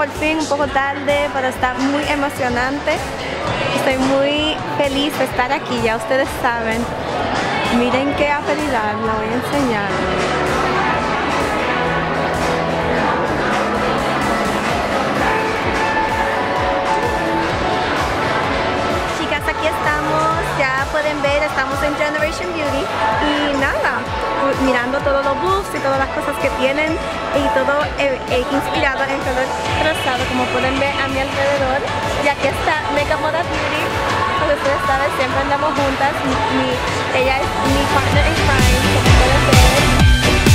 por fin, un poco tarde, pero está muy emocionante. Estoy muy feliz de estar aquí, ya ustedes saben. Miren qué habilidad, la voy a enseñar. Chicas, aquí estamos, ya pueden ver, estamos en Generation Beauty y nada, mirando todos los booths y todas las cosas que tienen y todo inspirado en color rosado, como pueden ver a mi alrededor. Y aquí está Mega Moda Beauty, como ustedes saben, siempre andamos juntas. Ella es mi partner in crime, como pueden ver.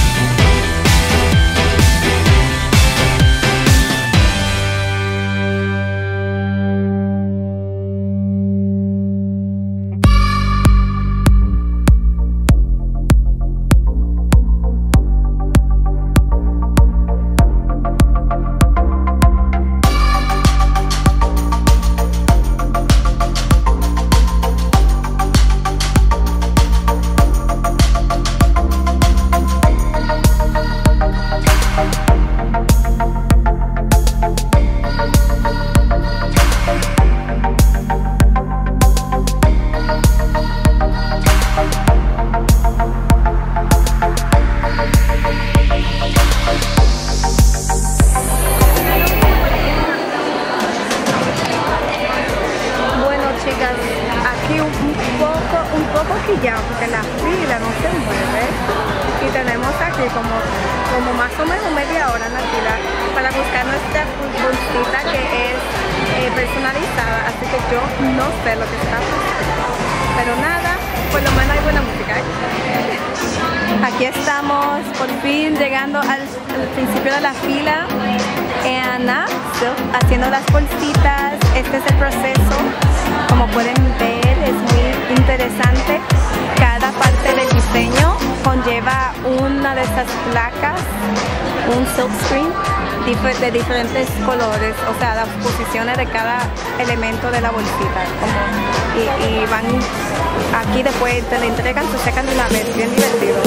Aquí un poco quillado porque la fila no se mueve y tenemos aquí como más o menos media hora en la fila para buscar nuestra bolsita que es personalizada, así que yo no sé lo que está pasando, pero nada, por lo menos hay buena música, ¿eh? Aquí estamos por fin llegando al principio de la fila y nada, haciendo las bolsitas. Este es el proceso, como pueden ver es muy interesante. Cada parte del diseño conlleva una de estas placas, un silkscreen de diferentes colores, o sea, las posiciones de cada elemento de la bolsita, y van aquí, después te la entregan, se secan de una vez, bien divertido.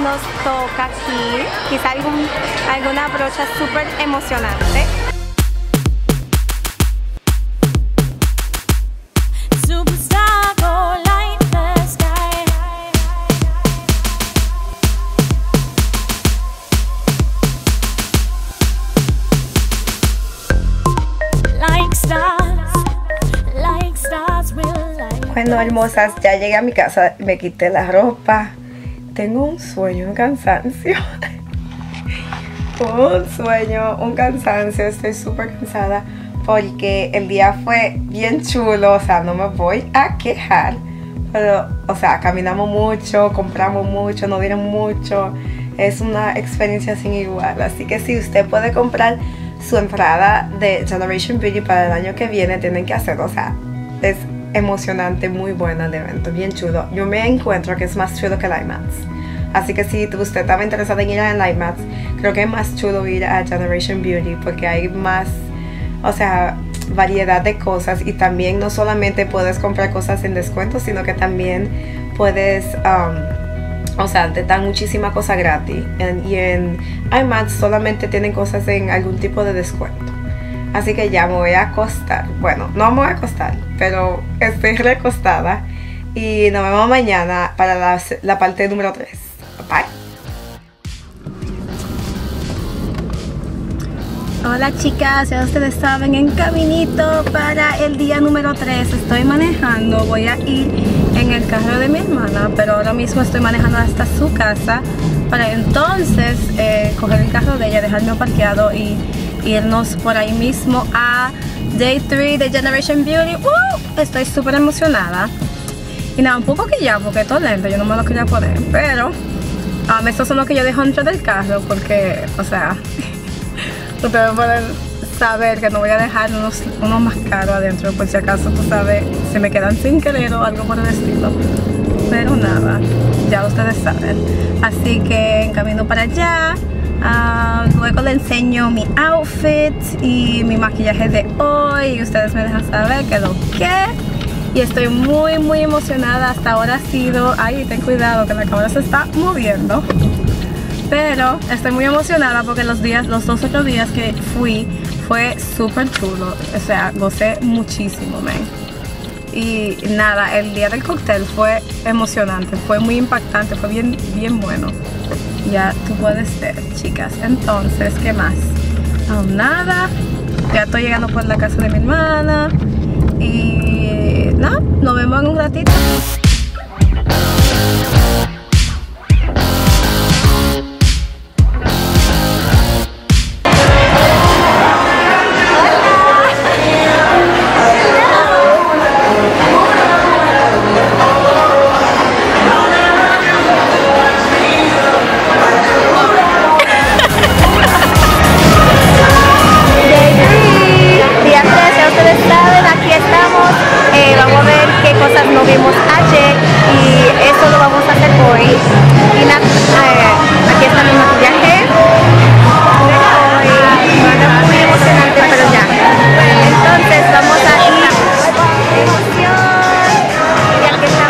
nos toca aquí. Quizá alguna brocha súper emocionante. Bueno, hermosas, ya llegué a mi casa, me quité la ropa. Tengo un sueño, un cansancio. un cansancio. Estoy súper cansada porque el día fue bien chulo. O sea, no me voy a quejar. Pero, o sea, caminamos mucho, compramos mucho, nos dieron mucho. Es una experiencia sin igual. Así que si usted puede comprar su entrada de Generation Beauty para el año que viene, tienen que hacerlo. O sea, es emocionante, muy buena el evento, bien chulo. Yo me encuentro que es más chulo que el IMAX. Así que si usted estaba interesado en ir a IMAX, creo que es más chulo ir a Generation Beauty porque hay más, o sea, variedad de cosas, y también no solamente puedes comprar cosas en descuento, sino que también puedes, o sea, te dan muchísimas cosas gratis. Y en IMAX solamente tienen cosas en algún tipo de descuento. Así que ya me voy a acostar. Bueno, no me voy a acostar, pero estoy recostada. Y nos vemos mañana para la parte número 3. Bye. Hola chicas, ya ustedes saben, en caminito para el día número 3. Estoy manejando, voy a ir en el carro de mi hermana, pero ahora mismo estoy manejando hasta su casa para entonces coger el carro de ella, dejarme parqueado y irnos por ahí mismo a Day 3 de Generation Beauty. Estoy súper emocionada. Y nada, un poco que ya, porque todo lento, yo no me lo quería poner. Pero estos son los que yo dejo dentro del carro porque, o sea, ustedes pueden saber que no voy a dejar unos más caros adentro, por si acaso, tú sabes, se me quedan sin querer o algo por el estilo. Pero nada, ya ustedes saben. Así que en camino para allá. Luego les enseño mi outfit y mi maquillaje de hoy y ustedes me dejan saber qué es lo que. Y estoy muy emocionada. Hasta ahora ha sido, ay, ten cuidado que la cámara se está moviendo, pero estoy muy emocionada porque los 2 otros días que fui fue súper chulo. O sea, gocé muchísimo, man. Y nada, el día del cóctel fue emocionante, fue muy impactante, fue bien bueno. Ya tú puedes ver, chicas. Entonces, ¿qué más? Nada, ya estoy llegando por la casa de mi hermana. Y nada, nos vemos en un ratito. Vamos a ver qué cosas no vimos ayer y eso lo vamos a hacer hoy. Y nada, aquí está mi maquillaje de hoy. Bueno, muy emocionante, pero ya. Entonces vamos a ir. Emoción. Y aquí está.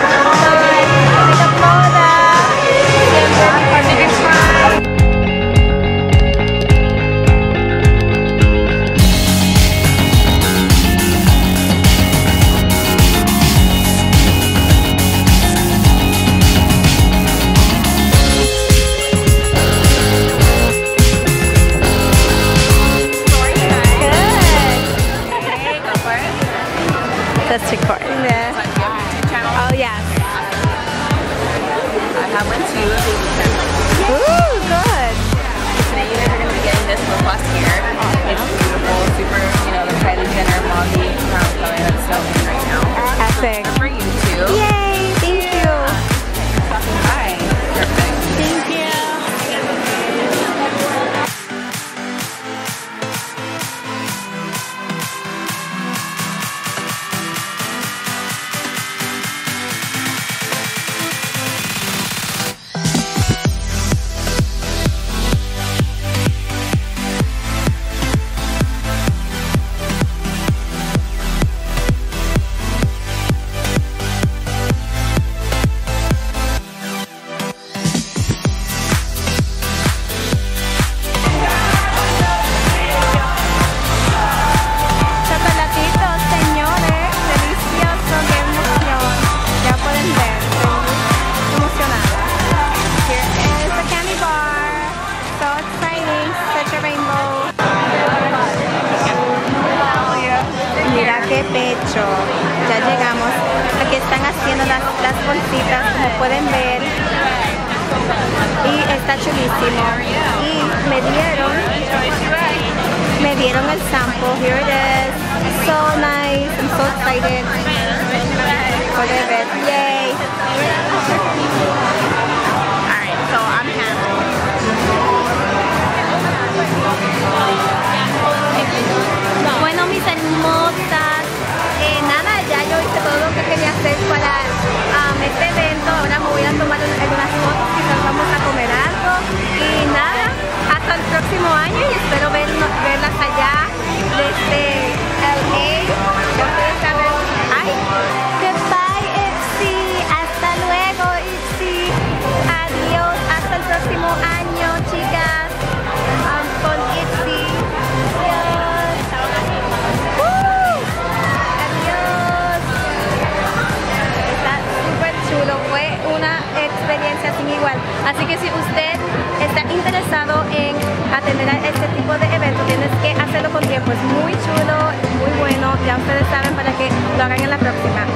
Let's record. Yeah. Oh yes. I have one too. Ooh, good. Today you guys are going to be getting this lip gloss here. It's beautiful, super, the Kylie Jenner Mauve brown color that's so in right now. Epic. For you too. Yay! Thank you. Hi. Perfect. Thank you. bolsitas, como pueden ver. Y está chulísimo. Y me dieron el sample. Here it is. So nice. I'm so excited. Look at it. Yay. Alright, so I'm handling. Bueno, mis hermosas, nada, ya yo hice todo lo que quería hacer para este evento. Ahora me voy a tomar algunas fotos, quizás vamos a comer algo. Y nada, hasta el próximo año y espero verlas allá desde LA. Ya ustedes saben. Ay, goodbye, Ipsy. Hasta luego, Ipsy. Adiós, hasta el próximo año, chicas. Con Ipsy. Adiós. Adiós. Está súper chulo. Fue una experiencia sin igual. Así que si usted está interesado en atender a este tipo de eventos, tienes que hacerlo con tiempo. Es muy chulo, muy bueno. Ya ustedes saben para que lo hagan en la próxima.